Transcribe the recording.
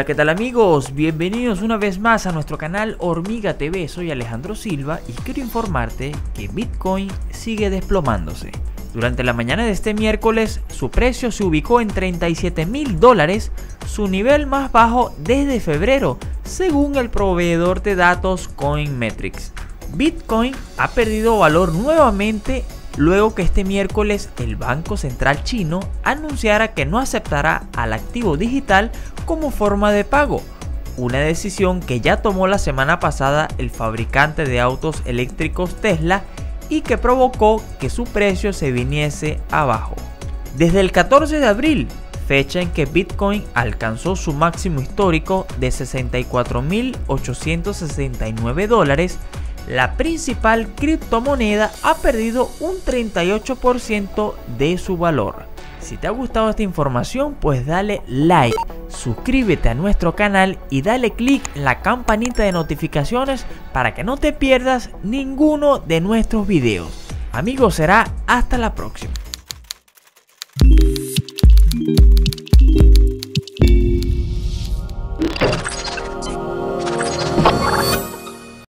Hola, ¿qué tal amigos? Bienvenidos una vez más a nuestro canal Hormiga TV. Soy Alejandro Silva y quiero informarte que Bitcoin sigue desplomándose. Durante la mañana de este miércoles, su precio se ubicó en $37.000, su nivel más bajo desde febrero, según el proveedor de datos Coinmetrics. Bitcoin ha perdido valor nuevamente luego que este miércoles el Banco Central chino anunciara que no aceptará al activo digital como forma de pago, una decisión que ya tomó la semana pasada el fabricante de autos eléctricos Tesla y que provocó que su precio se viniese abajo. Desde el 14 de abril, fecha en que Bitcoin alcanzó su máximo histórico de $64.869, la principal criptomoneda ha perdido un 38% de su valor. Si te ha gustado esta información, pues dale like, suscríbete a nuestro canal y dale click en la campanita de notificaciones para que no te pierdas ninguno de nuestros videos. Amigos, será hasta la próxima.